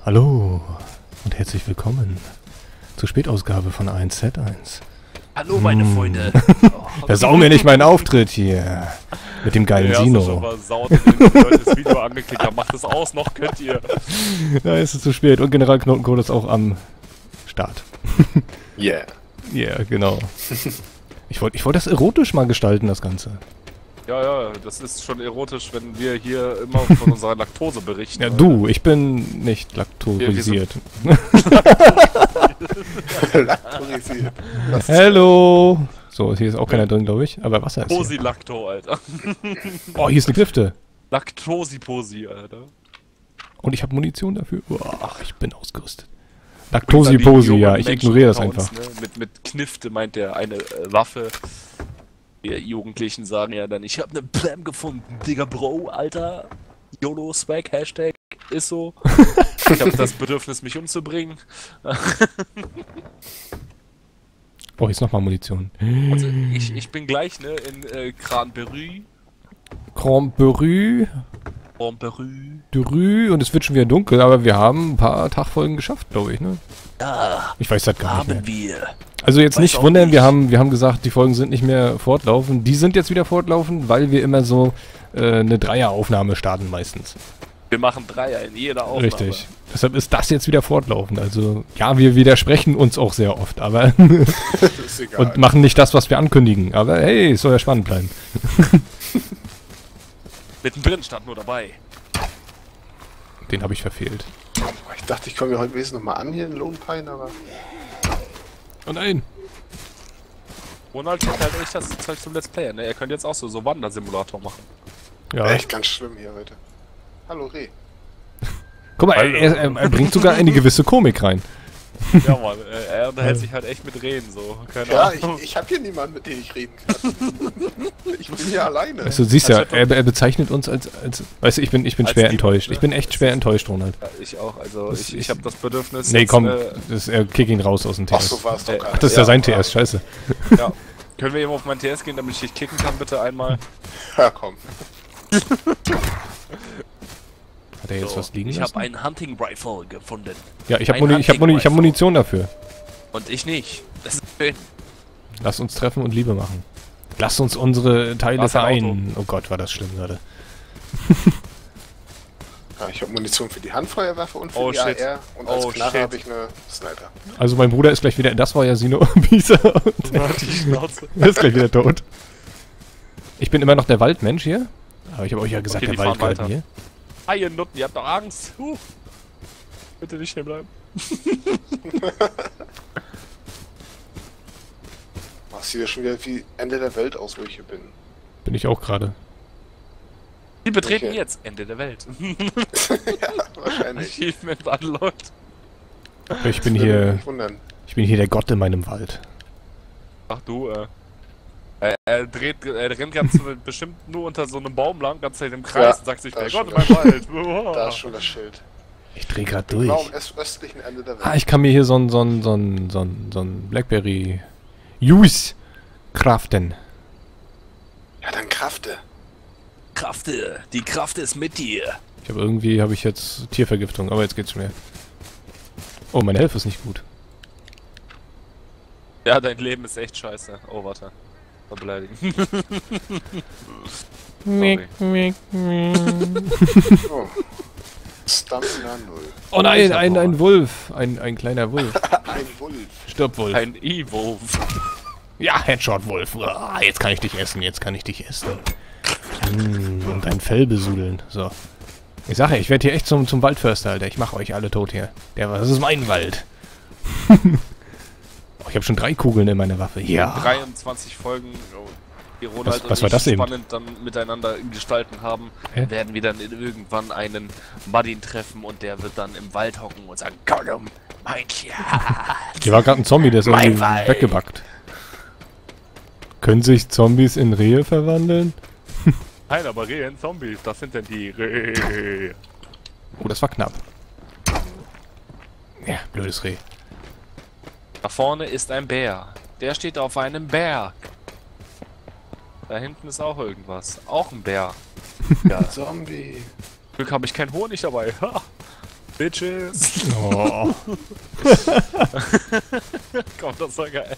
Hallo und herzlich willkommen zur Spätausgabe von 1Z1. Hallo meine Freunde. Versau mir nicht meinen Auftritt hier mit dem geilen Sino. Das Video angeklickt haben. Macht es aus, noch könnt ihr. Da ist es zu spät und General Knotencode ist auch am Start. Yeah. Yeah, genau. Ich wollte das erotisch mal gestalten, das Ganze. Ja, das ist schon erotisch, wenn wir hier immer von unserer Laktose berichten. Ja, du, ich bin nicht laktorisiert. Laktorisiert. Hallo! So, hier ist auch keiner drin, glaube ich. Aber Wasser ist hier. Posi-Lakto, Alter. Oh, hier ist eine Klifte. Laktosi-Posi, Alter. Und ich habe Munition dafür. Uah, ich bin ausgerüstet. Laktosi-Posi, ja, ich ignoriere das einfach. Ne? Mit Knifte meint der eine Waffe. Wir Jugendlichen sagen ja dann, ich hab ne Plam gefunden, Digga Bro, Alter. YOLO Swag, Hashtag, ist so. Ich hab das Bedürfnis, mich umzubringen. Oh, hier ist nochmal Munition. Also ich bin gleich, ne, in Cranberry. Cranberry. Dürü, und es wird schon wieder dunkel, aber wir haben ein paar Tagfolgen geschafft, glaube ich, ne? Ja, ich weiß das gar nicht mehr. haben wir. Also jetzt Weiß nicht auch wundern, nicht. wir haben gesagt, die Folgen sind nicht mehr fortlaufend. Die sind jetzt wieder fortlaufend, weil wir immer so eine Dreieraufnahme starten meistens. Wir machen Dreier in jeder Aufnahme. Richtig. Deshalb ist das jetzt wieder fortlaufend. Also ja, wir widersprechen uns auch sehr oft, aber Das ist egal. und machen nicht das, was wir ankündigen. Aber hey, es soll ja spannend bleiben. Mittendrin stand nur dabei. Den habe ich verfehlt. Ich dachte, ich komme ja heute wesentlich nochmal an hier in Lone Pine, aber... Oh nein. Ronald hat halt echt das Zeug zum Let's Player, ne? Er könnte jetzt auch so Wandersimulator machen. Ja. Echt ganz schlimm hier heute. Hallo Reh. Guck mal, er bringt sogar eine gewisse Komik rein. Ja, Mann, er unterhält sich halt echt mit Reden, so. Keine Ja, Ahnung. ich habe hier niemanden, mit dem ich reden kann. Ich bin hier alleine. Also, du siehst ja, Also, er bezeichnet uns als weißt du, ich bin Als schwer die enttäuscht. Leute. Ich bin echt schwer enttäuscht, Ronald. Ja, ich auch, also Das ich ist- habe das Bedürfnis. Nee, jetzt, komm, kick ihn raus aus dem TS. Ach, so war es doch gar Ach, nicht. das ist ja sein TS, scheiße. Ja. Können wir eben auf mein TS gehen, damit ich dich kicken kann, bitte einmal? Ja, komm. Hat er jetzt was liegen Ich lassen? habe einen Hunting Rifle gefunden. Ja, ich habe ein Hunting Rifle. Munition dafür. Und ich nicht. Das ist schön. Lass uns treffen und Liebe machen. Lass uns unsere Teile Da ist ein vereinen. Oh Gott, war das schlimm gerade. Ja, ich habe Munition für die Handfeuerwaffe und für Oh, die shit. AR. Und als Oh, Knarre shit. habe ich eine Sniper. Also mein Bruder ist gleich wieder, das war ja Sino Bisa und Die Schnauze. er ist gleich wieder tot. Ich bin immer noch der Waldmensch hier. Aber ich habe euch ja gesagt, Okay, die der Wald fahren gehört weiter. mir. Ah, ihr Nutten, ihr habt doch Angst. Bitte nicht hier bleiben. Das sieht ja schon wieder wie Ende der Welt aus, wo ich hier bin. Bin ich auch gerade. Wir betreten Okay. jetzt Ende der Welt. Ja, wahrscheinlich. Achievement unlocked. Ich bin Würde mich hier, nicht wundern. ich bin hier der Gott in meinem Wald. Ach du, er rennt ganz bestimmt nur unter so einem Baum lang, ganz im Kreis Ja, und sagt sich, da der ist Gott in schon meinem Wald. Da ist schon das Schild. Ich dreh grad Genau durch. am östlichen Ende der Welt. Ah, ich kann mir hier so ein Blackberry Juice craften. Ja, dann krafte. Krafte, die Kraft ist mit dir. Habe ich jetzt Tiervergiftung, aber jetzt geht's schon mehr. Oh, meine Hilfe ist nicht gut. Ja, dein Leben ist echt scheiße. Oh, warte. Mal beleidigen. Sorry. Oh. Stamina 0. Oh nein, ein Wolf. Ein kleiner Wolf. Ein Wolf. Stirb, Wolf. Ein E-Wolf. Ja, Headshot, Wolf. Ah, jetzt kann ich dich essen, Und dein Fell besudeln. So. Ich sage ja, ich werde hier echt zum Waldförster, Alter. Ich mache euch alle tot hier. Das ist mein Wald. Oh, ich habe schon 3 Kugeln in meiner Waffe. Ja. 23 Folgen, die Ronald Was und war ich das eben? spannend dann miteinander gestalten haben, Hä? werden wir dann irgendwann einen Muddin treffen und der wird dann im Wald hocken und sagen, Gollum, mein Schatz. Hier war gerade ein Zombie, der ist Mein irgendwie Wald. weggebackt. Können sich Zombies in Rehe verwandeln? Nein, aber Rehe in Zombies, das sind denn die Rehe. Oh, das war knapp. Ja, blödes Reh. Da vorne ist ein Bär. Der steht auf einem Berg. Da hinten ist auch irgendwas. Auch ein Bär. Ja, Zombie. Glück habe ich keinen Honig dabei. Ha. Bitches. Oh. Komm, das war geil.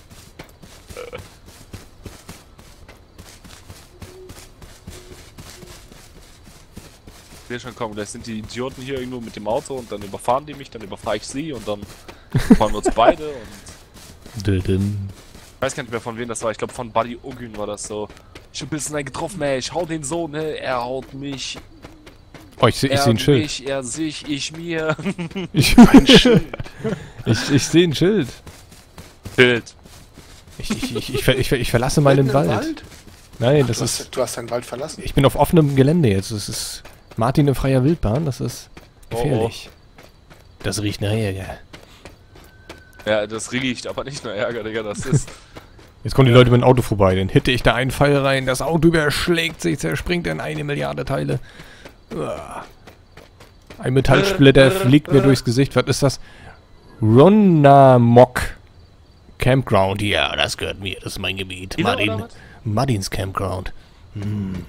Ich sehe schon, komm, das sind die Idioten hier irgendwo mit dem Auto und dann überfahren die mich, dann überfahre ich sie und dann fahren wir uns beide und... Dödüm. Ich weiß gar nicht mehr von wem das war, ich glaube von Buddy Ogün war das so. Ich hab ein bisschen einen getroffen, ey, ich hau den so, ne, er haut mich. Oh, ich sehe ein Schild. Mich, er sich, ich mir. Ein Schild. Ich sehe ein Schild. Bild. Ich verlasse meinen Mitten im Wald. Nein, Ach, das du ist... du hast deinen Wald verlassen. Ich bin auf offenem Gelände jetzt. Das ist Martin in freier Wildbahn. Das ist gefährlich. Das riecht nach Ärger. Ja, das riecht, aber nicht nur Ärger, Digga, das ist... Jetzt kommen die Leute mit dem Auto vorbei. Dann hitte ich da einen Pfeil rein. Das Auto überschlägt sich, zerspringt in 1 Milliarde Teile. Uah. Ein Metallsplitter fliegt mir durchs Gesicht. Was ist das? Ronamok Campground. Ja, das gehört mir. Das ist mein Gebiet. Martins Campground. Hm.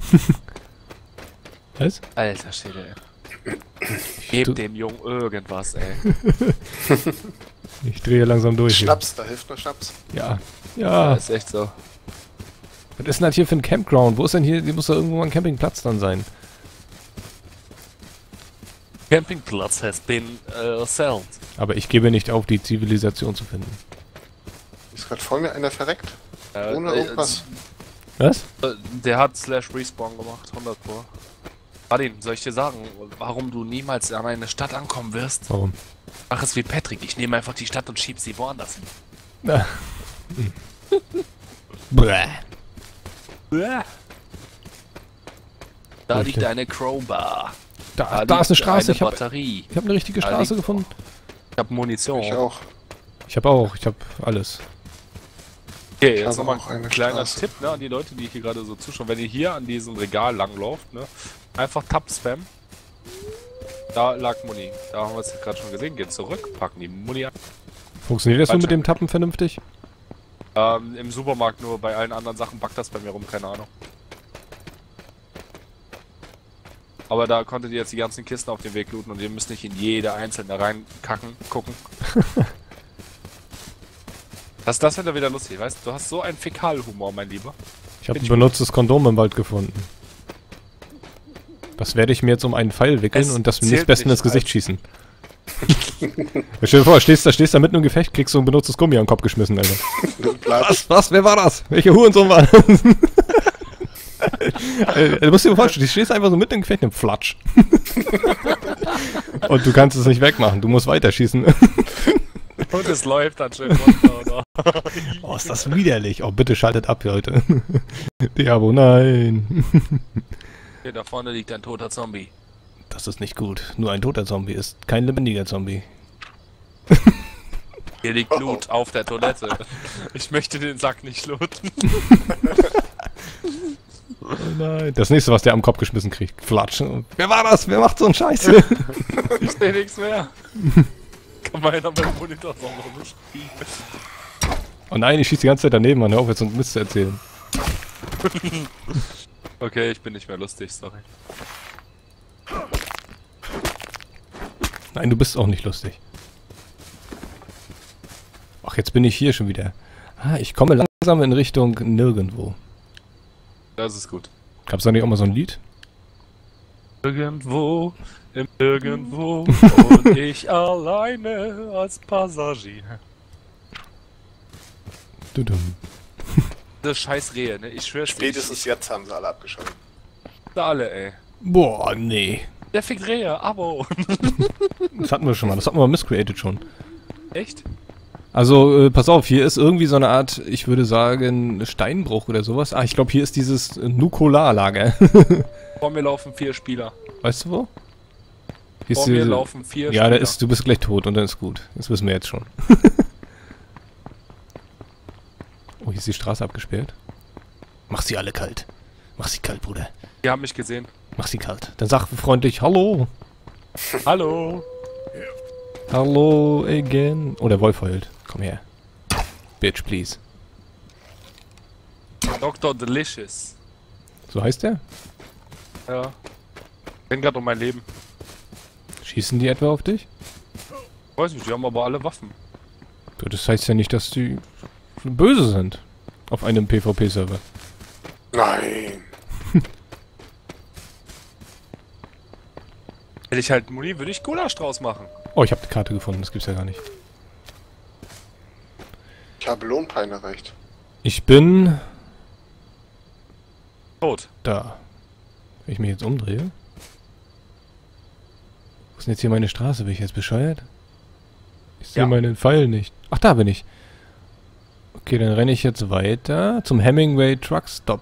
Was? Alter Schäde, ey. Gib dem Jungen irgendwas, ey. Ich drehe langsam durch. Hier. Schnaps, da hilft nur Schnaps. Ja. Ja, Ja. ist echt so. Was ist denn das hier für ein Campground? Wo ist denn hier? Hier muss da irgendwo mal ein Campingplatz dann sein. Campingplatz has been sold. Aber ich gebe nicht auf, die Zivilisation zu finden. Ist gerade vor mir einer verreckt? Ohne irgendwas. Was? Der hat /Respawn gemacht, 100 Pro. Martin, soll ich dir sagen, warum du niemals an eine Stadt ankommen wirst? Warum? Mach es wie Patrick, ich nehme einfach die Stadt und schieb sie woanders hin. Ah. Bäh. Da Wo liegt steht- eine Crowbar. Da liegt ist eine Straße. Eine Ich habe Batterie. eine richtige Da Straße liegt- gefunden. Ich hab Munition. Ich auch. Ich habe auch. Ich habe alles. Okay, Ich jetzt habe nochmal auch eine ein kleiner Straße. Tipp, ne, an die Leute, die hier gerade so zuschauen. Wenn ihr hier an diesem Regal langlauft, ne, einfach Tab-Spam. Da lag Muni. Da haben wir es jetzt gerade schon gesehen. Geht zurück, packen die Muni an. Funktioniert das so Warte. mit dem Tappen vernünftig? Im Supermarkt nur, bei allen anderen Sachen backt das bei mir rum, keine Ahnung. Aber da konntet ihr jetzt die ganzen Kisten auf den Weg looten und ihr müsst nicht in jede einzelne reinkacken, gucken. Das wird ja wieder lustig, weißt du? Du hast so einen Fäkalhumor, mein Lieber. Ich habe Bin ein ich benutztes Kondom im Wald gefunden. Das werde ich mir jetzt um einen Pfeil wickeln Es und das zählt nächstbesten nicht ins Gesicht als- schießen. Stell dir vor, stehst da mitten im Gefecht, kriegst so ein benutztes Gummi am Kopf geschmissen, Alter. Platsch. Was? Wer war das? Welcher Hurensohn war das? Du musst dir mal vorstellen, du stehst einfach so mitten im Gefecht und flatsch. Und du kannst es nicht wegmachen, du musst weiterschießen. Und es läuft dann schön runter, oder? Oh, ist das widerlich. Oh, bitte schaltet ab, Leute. Diabo, nein. Hier da vorne liegt ein toter Zombie. Das ist nicht gut. Nur ein toter Zombie ist kein lebendiger Zombie. Hier liegt Loot auf der Toilette. Ich möchte den Sack nicht looten. Oh nein. Das nächste, was der am Kopf geschmissen kriegt. Flatschen. Wer war das? Wer macht so einen Scheiße? Ich seh nichts mehr. Kann meiner mit dem Monitor noch nicht spielen. Oh nein, ich schieße die ganze Zeit daneben, Mann. Hör auf, jetzt so einen Mist zu erzählen. Okay, ich bin nicht mehr lustig, sorry. Nein, du bist auch nicht lustig. Ach, jetzt bin ich hier schon wieder. Ah, ich komme langsam in Richtung nirgendwo. Das ist gut. Gab's da nicht auch mal so ein Lied? Irgendwo, im Irgendwo und ich alleine als Passagier. Dudum. Das scheiß Rehe, ne? Ich schwör's dir. Spätestens jetzt haben sie alle abgeschaltet. Alle, ey. Boah, nee. Der fickt Rehe, Abo. Das hatten wir schon mal. Das hatten wir mal miscreated schon. Echt? Also, pass auf, hier ist irgendwie so eine Art, ich würde sagen, Steinbruch oder sowas. Ah, ich glaube, hier ist dieses Nukularlager. Vor mir laufen 4 Spieler. Weißt du wo? Hier Vor ist mir diese- laufen 4 Ja, Spieler. du bist gleich tot und dann ist gut. Das wissen wir jetzt schon. Oh, hier ist die Straße abgesperrt. Mach sie alle kalt. Mach sie kalt, Bruder. Die haben mich gesehen. Mach sie kalt. Dann sag freundlich Hallo. Hallo. Hallo again. Oh, der Wolf heult. Komm her. Bitch, please. Dr. Delicious. So heißt der? Ja. Bin grad um mein Leben. Schießen die etwa auf dich? Weiß nicht, die haben aber alle Waffen. Du, das heißt ja nicht, dass die böse sind. Auf einem PvP-Server. Nein. Hätte ich halt Muni, würde ich Gulasch draus machen. Oh, ich habe die Karte gefunden, das gibt's ja gar nicht. Ich habe Lohnpein erreicht. Ich bin Tot. da. Wenn ich mich jetzt umdrehe. Wo ist denn jetzt hier meine Straße? Bin ich jetzt bescheuert? Ich sehe Ja. meinen Pfeil nicht. Ach, da bin ich. Okay, dann renne ich jetzt weiter zum Hemingway Truck Stop.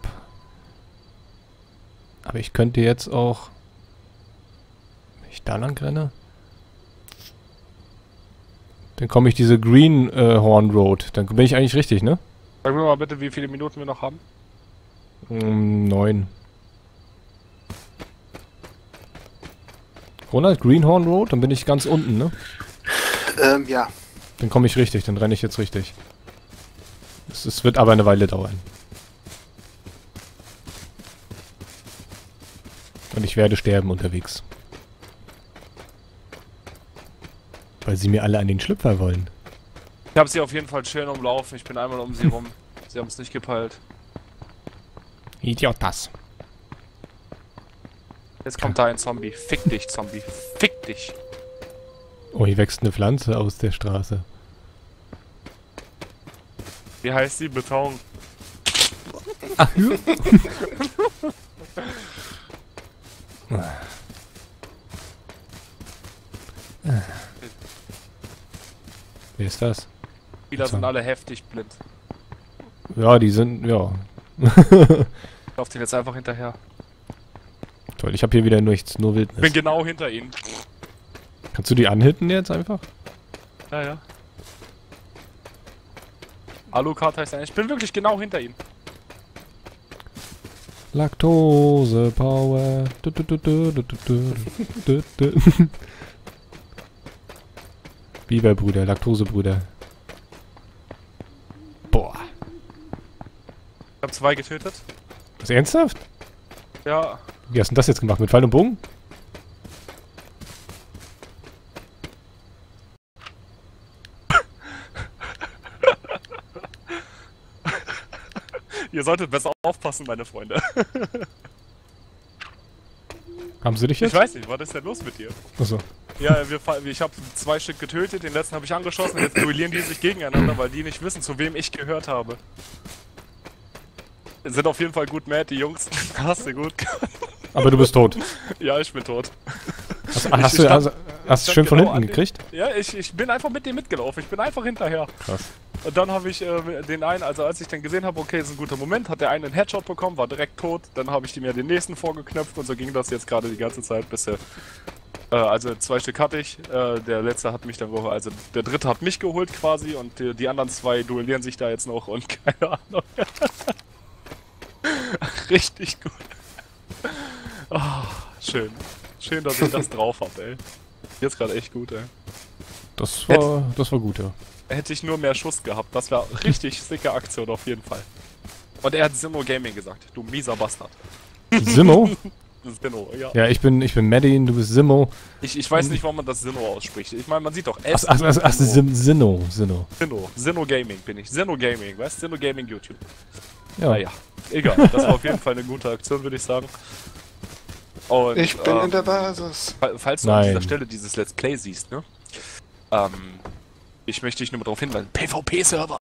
Aber ich könnte jetzt auch... Wenn ich da lang renne... Dann komme ich diese Greenhorn Road. Dann bin ich eigentlich richtig, ne? Sag mir mal bitte, wie viele Minuten wir noch haben. 9. Ronald, Greenhorn Road, dann bin ich ganz unten, ne? Ja. Dann komme ich richtig, dann renne ich jetzt richtig. Es wird aber eine Weile dauern. Und ich werde sterben unterwegs. Weil sie mir alle an den Schlüpfer wollen. Ich habe sie auf jeden Fall schön umlaufen. Ich bin einmal um sie rum. Sie haben es nicht gepeilt. Idiotas. Jetzt kommt da ein Zombie. Fick dich, Zombie. Fick dich. Oh, hier wächst eine Pflanze aus der Straße. Wie heißt sie? Beton. Ach, ja. Wer ist das? Spieler sind alle heftig blind. Ja, die sind, ja. Ich lauf den jetzt einfach hinterher. Toll, ich habe hier wieder nichts, nur Ich bin Wildnis. genau hinter ihnen. Kannst du die anhitten jetzt einfach? Ja, ja. Alucard heißt er. Ich bin wirklich genau hinter ihm. Laktose Power. Biberbrüder, Laktosebrüder. Boah. Ich hab 2 getötet. Was, ernsthaft? Ja. Wie hast du denn das jetzt gemacht? Mit Pfeil und Bogen? Ihr solltet besser aufpassen, meine Freunde. Haben sie dich jetzt? Ich weiß nicht, was ist denn los mit dir? Achso. Ja, ich habe 2 Stück getötet, den letzten habe ich angeschossen, jetzt duellieren die sich gegeneinander, weil die nicht wissen, zu wem ich gehört habe. Sind auf jeden Fall gut mad, die Jungs. Hast du gut. Aber du bist tot. Ja, ich bin tot. Hast du schön von genau hinten gekriegt? Ja, ich bin einfach mit dem mitgelaufen, ich bin einfach hinterher. Krass. Und dann habe ich den einen, also als ich dann gesehen habe, okay, ist ein guter Moment, hat der eine einen Headshot bekommen, war direkt tot, dann habe ich mir den nächsten vorgeknöpft und so ging das jetzt gerade die ganze Zeit, bis also 2 Stück hatte ich, der letzte hat mich dann geholt, also der dritte hat mich geholt quasi und die anderen 2 duellieren sich da jetzt noch und keine Ahnung. Richtig gut. Oh, schön. Schön, dass ich das drauf hab, ey. Jetzt gerade echt gut, ey. Das war gut, ja. Hätte ich nur mehr Schuss gehabt, das wäre richtig sicke Aktion auf jeden Fall. Und er hat Sinnoh Gaming gesagt, du mieser Bastard. Simmo? Sinnoh, ja. Ja, ich bin Maddin, du bist Simmo. Ich weiß nicht, warum man das Sinnoh ausspricht. Ich meine, man sieht doch S. Sinnoh. Sinnoh Gaming bin ich. Sinnoh Gaming, weißt du? Sinnoh Gaming YouTube. Ja. Naja, egal. Das war auf jeden Fall eine gute Aktion, würde ich sagen. Und, Ich bin in der Basis. Falls du an dieser Stelle dieses Let's Play siehst, ne? Ich möchte dich nur mal darauf hinweisen. PvP-Server!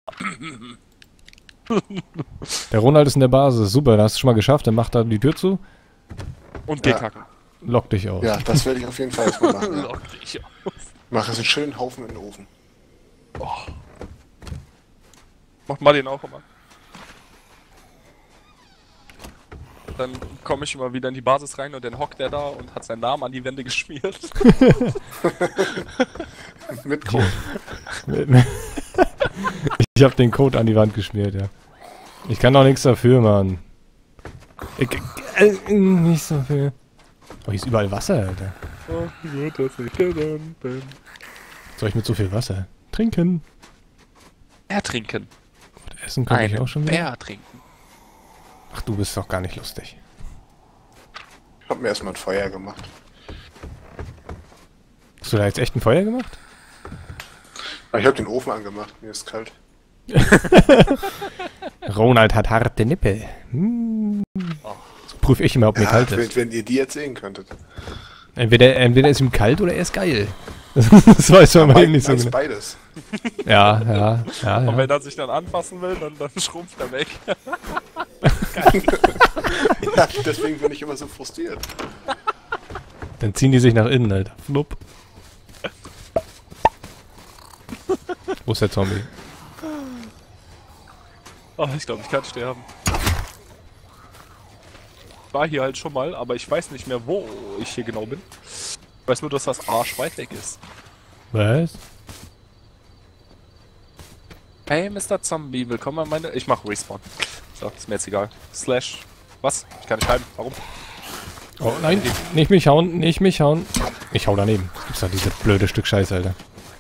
Der Ronald ist in der Basis. Super, das hast du schon mal geschafft. Dann mach da die Tür zu. Und geh kacken. Lock dich aus. Ja, das werde ich auf jeden Fall erstmal machen. Ja. Lock dich auf. Mach es einen schönen Haufen in den Ofen. Oh. Macht mal den auch immer. Dann komme ich immer wieder in die Basis rein und dann hockt er da und hat seinen Namen an die Wände geschmiert. Mit Code. Ich hab den Code an die Wand geschmiert, ja. Ich kann doch nichts dafür, Mann. Nichts dafür. Oh, hier ist überall Wasser, Alter. Oh, gut, dass ich gerannt bin. Soll ich mit so viel Wasser? Trinken. Bär trinken. Und essen kann ich auch schon wieder. Bär trinken. Ach, du bist doch gar nicht lustig. Ich hab mir erstmal ein Feuer gemacht. Hast du da jetzt echt ein Feuer gemacht? Ich habe den Ofen angemacht, mir ist kalt. Ronald hat harte Nippel. So prüfe ich immer, ob mir kalt ist. Wenn ihr die jetzt sehen könntet. Entweder ist ihm kalt oder er ist geil. Das weiß man mal nicht so genau. Beides. Ja. Und wenn er sich dann anfassen will, dann schrumpft er weg. Ja, deswegen bin ich immer so frustriert. Dann ziehen die sich nach innen, Alter. Flupp. Wo ist der Zombie? Oh, ich glaube, ich kann sterben. Ich war hier halt schon mal, aber ich weiß nicht mehr, wo ich hier genau bin. Ich weiß nur, dass das arschweit weg ist. Was? Hey, Mr. Zombie, willkommen an meine... Ich mach Respawn. So, ist mir jetzt egal. Slash... Was? Ich kann nicht schreiben. Warum? Oh nein, nicht mich hauen, nicht mich hauen. Ich hau daneben. Was gibt's da, dieses blöde Stück Scheiße, Alter.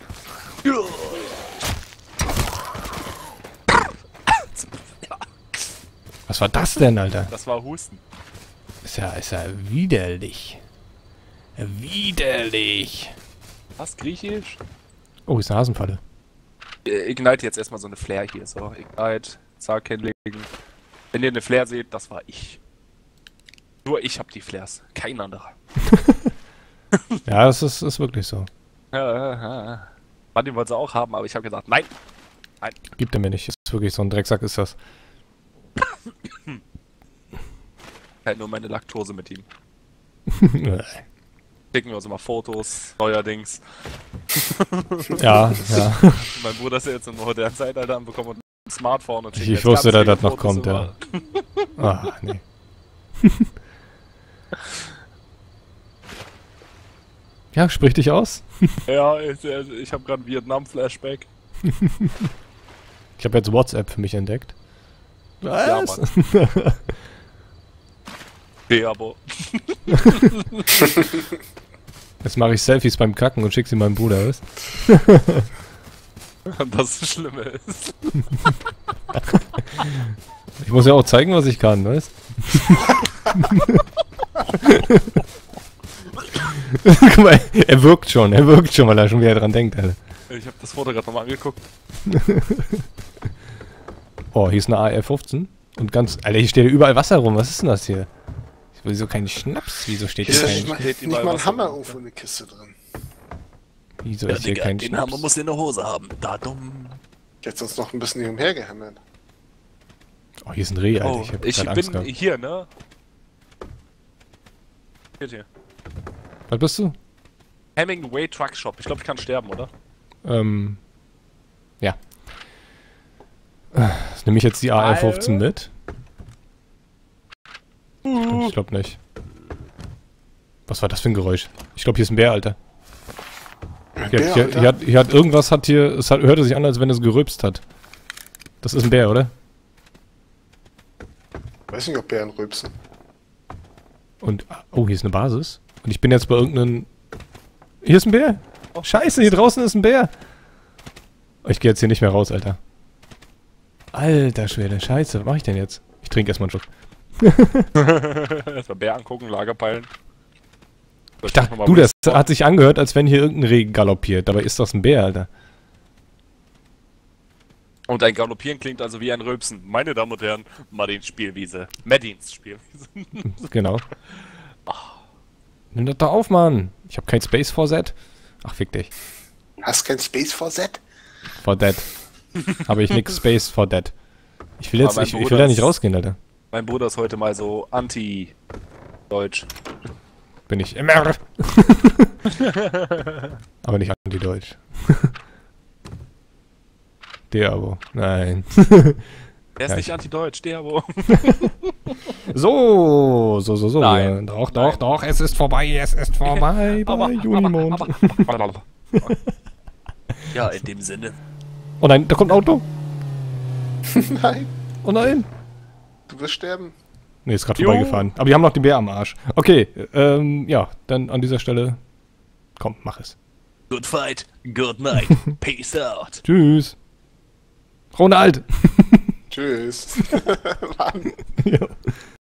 Was war das denn, Alter? Das war Husten. Ist ja widerlich. Widerlich. Was? Griechisch? Oh, ist eine Hasenfalle. Ignite jetzt erstmal so eine Flare hier. So, Ignite, zack, hinlegen. Wenn ihr eine Flare seht, das war ich. Nur ich hab die Flares, kein anderer. Ja, das ist wirklich so. Martin wollte sie auch haben, aber ich habe gesagt, nein. Nein. Gibt er mir nicht. Ist wirklich so ein Drecksack, ist das. Halt nur meine Laktose mit ihm. Schicken wir uns immer Fotos, neuerdings. Ja. Mein Bruder ist ja jetzt im modernen Zeitalter anbekommen und ein Smartphone und schickt Ich jetzt wusste, ganz dass viele das noch Fotos kommt, ja. Ah, nee. Ja, sprich dich aus. Ja, ich habe gerade Vietnam-Flashback. Ich habe jetzt WhatsApp für mich entdeckt. Ja, Was? Mann. Abo. Jetzt mache ich Selfies beim Kacken und schicke sie meinem Bruder, was? Das Schlimme ist. Ich muss ja auch zeigen, was ich kann, weißt? Guck mal, er wirkt schon, weil er schon wieder dran denkt, Alter. Ich habe das Foto gerade nochmal angeguckt. Oh, hier ist eine AR-15 und ganz... Alter, hier steht ja überall Wasser rum, was ist denn das hier? Wieso kein Schnaps? Wieso steht Hier hier ist kein... nicht mal ein Hammer irgendwo in der Kiste drin. Wieso ist hier kein den Schnaps? Hammer muss in der Hose haben. Da dumm. Jetzt uns noch ein bisschen hier umhergehämmert. Oh, hier ist ein Reh, Alter. Oh, Ich hab ich grad Angst bin gehabt. hier, ne? Hier. Was bist du? Hemingway Truck Shop. Ich glaube, ich kann sterben, oder? Ja. Das nehme ich jetzt die AR-15 mit. Ich glaube nicht. Was war das für ein Geräusch? Ich glaube, hier ist ein Bär, Alter. Hier hat irgendwas hörte sich an, als wenn es gerülpst hat. Das ist ein Bär, oder? Weiß nicht, ob Bären rülpsen. Und, oh, hier ist eine Basis. Und ich bin jetzt bei irgendeinem... Hier ist ein Bär! Scheiße, hier draußen ist ein Bär! Ich gehe jetzt hier nicht mehr raus, Alter. Alter Schwede, scheiße, was mache ich denn jetzt? Ich trinke erstmal einen Schluck. Erstmal Bär angucken, Lagerpeilen. Ich dachte, du, das hat sich angehört, als wenn hier irgendein Reh galoppiert. Dabei ist das ein Bär, Alter. Und ein Galoppieren klingt also wie ein Rülpsen. Meine Damen und Herren, Martins Spielwiese. Maddins Spielwiese. Genau. Nimm das doch auf, Mann. Ich habe kein Space for Z. Ach, fick dich. Hast kein Space for Z? For Dead. Habe ich nix Space for Dead. Ich will jetzt, ich will da nicht rausgehen, Alter. Mein Bruder ist heute mal so anti-deutsch. Bin ich immer. Aber nicht anti-deutsch. Der Abo. Nein. Er ist nicht anti-deutsch, der Abo. So. Nein. Ja. Doch, es ist vorbei bei Junimond. Ja, in dem Sinne. Oh nein, da kommt ein Auto. Nein, Oh nein. du wirst sterben. Ne, ist gerade vorbeigefahren. Aber die haben noch den Bär am Arsch. Okay, ja, dann an dieser Stelle. Komm, mach es. Good fight, good night, peace out. Tschüss. Ronald. Tschüss. Mann. Ja.